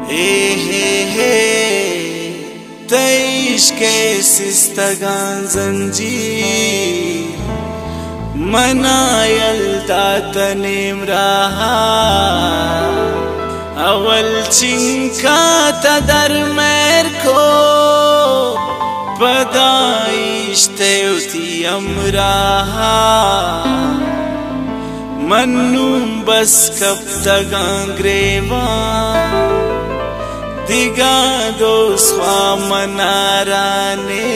Teishke sistagan zanjir manayal tatanim raha awal chinka tadar merko padaishte uti amraha mannum bas kab tak angreva diga dos manarane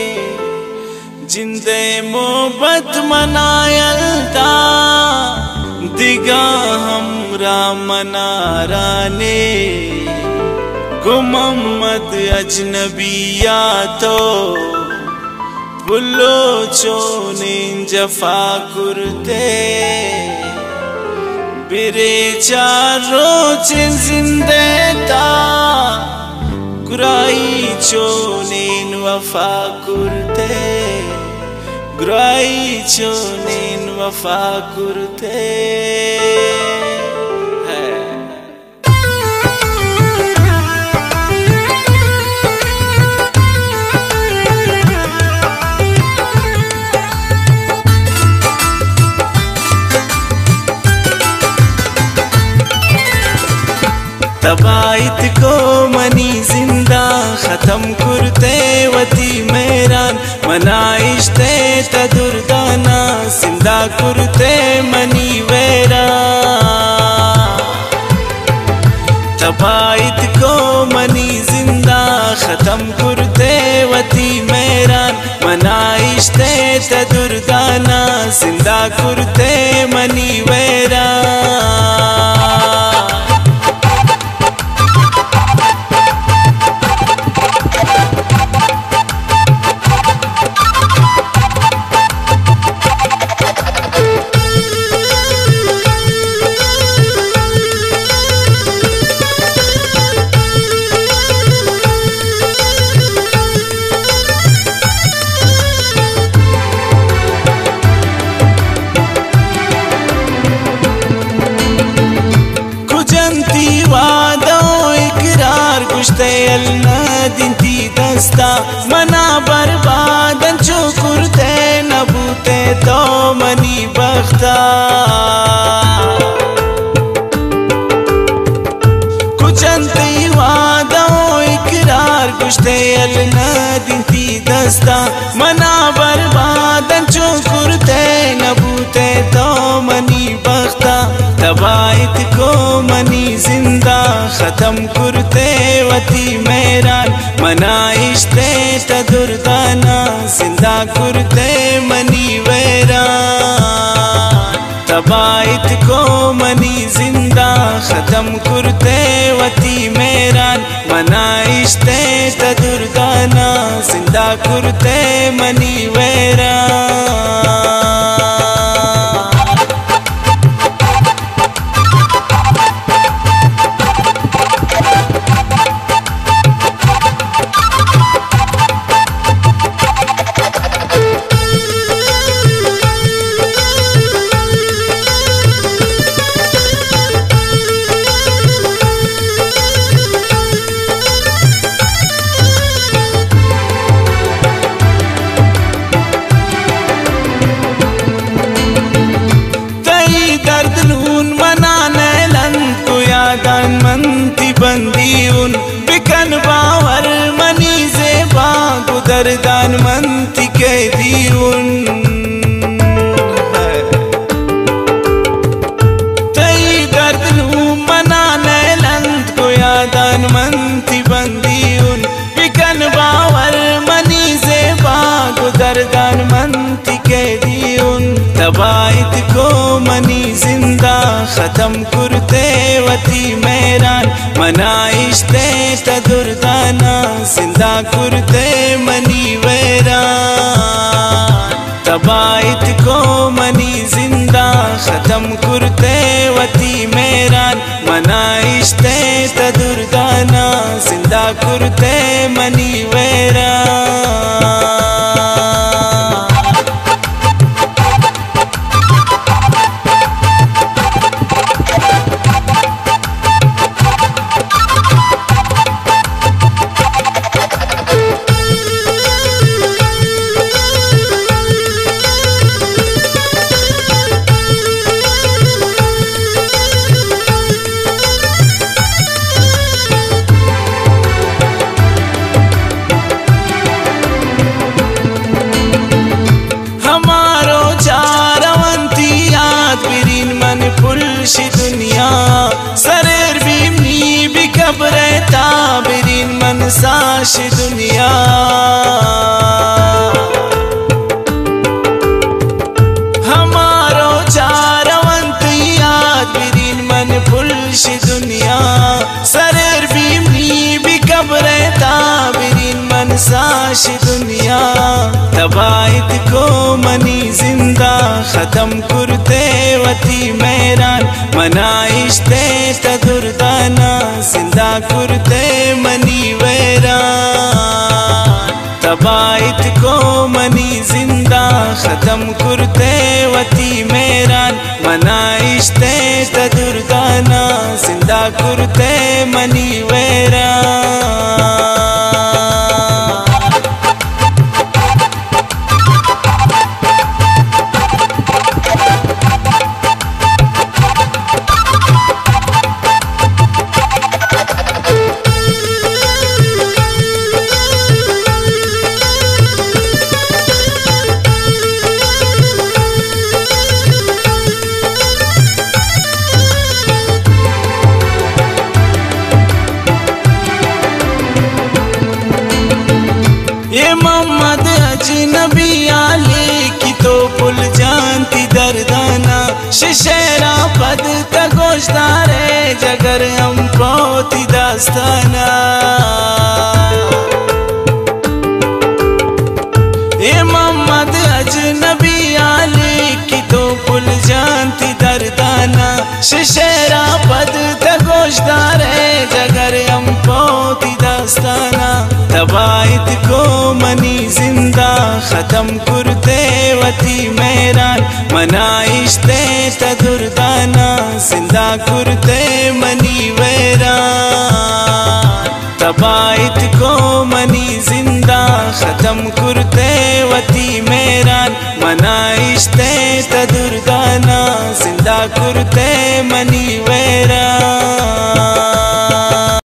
जिंदे मोहब्बत मनायलता दिगा हमरा मनाराने गो मोहम्मद अजनबिया तो बुलो चोने जफा कुरते बिरे चारो जिंदे ता गुराई चोने वफा कुरते गुराई चोने वफा कुरते तबाइत को मनी जिंदा खत्म कुरते वती मेरान मनाइश्ते तदुर्दाना जिंदा कुरते मनी वेरा तबाइत को मनी जिंदा खत्म कुरते वती मेरान मनाइश्ते तदुर्दाना जिंदा कुरते मनी वेरा दिनती दस्ता मना बर्बादन जो कुरते नबूते तो मनी बख्ता कुचंती वादा इकरार कुश्ते अलना दिनती दस्ता मना बर्बादन जो कुरते नबूते तो मनी बख्ता तबाइत को मनी जिंदा खत्म कुरते वती मेरान मनाइश्ते तदुर्दाना जिंदा कुरते मनी वेरान तबाइत को मनी जिंदा खत्म कुरते वती मेरान मनाइश्ते तदुर्दाना जिंदा कुरते मनी वेरान बंदी उन बिकन बावर मनी ज़ेबा गुदरदान मंती के दी उन तई दर्द लू मना नैलंद को यादान मंती बंदी उन बिकन बावर मनी ज़ेबा गुदरदान मंती के दी उन तबाइत को मनी जिंदा खत्म कुरते वती मेरान मनाइश्ते तदुर्दाना जिंदा कुरते मनी वेरान तबाइत को मनी जिंदा खत्म कुरते वती मेरान मनाइश्ते तदुर्दाना जिंदा कुरते मनी वेरान पुलशी दुनिया सरेर बीमनी भी कब्रे ताबरीन मनसाशी दुनिया हमारो चारवंत याद बिरीन मन पुलशी दुनिया सरेर बीमनी भी कब्रे ताबरीन मनसाशी दुनिया तबाइत को मनी जिंदा खत्म कुरते वती मेरान मनाइश्ते तदुर्दाना जिंदा कुरते मनी वैरान तबाइत को मनी जिंदा खत्म कुरते वती मेरान मनाइश्ते तदुर्दाना जिंदा कुरते मनी वैरान अजनबी आले की तो पुल जानती दर्दाना शेरा पद तगोशदारे जगर हम पोती दास्ताना ए मोहम्मद अजनबी आले की तो पुल जानती दर्दाना शेरा पद तगोशदारे जगर हम पोती दास्ताना तबाइत को मनी जिंदा खत्म कुरते वती मेरान मनाइश्ते तदुर्दाना जिंदा कुरते मनी वैरान तबाइत को मनी जिंदा खत्म कुरते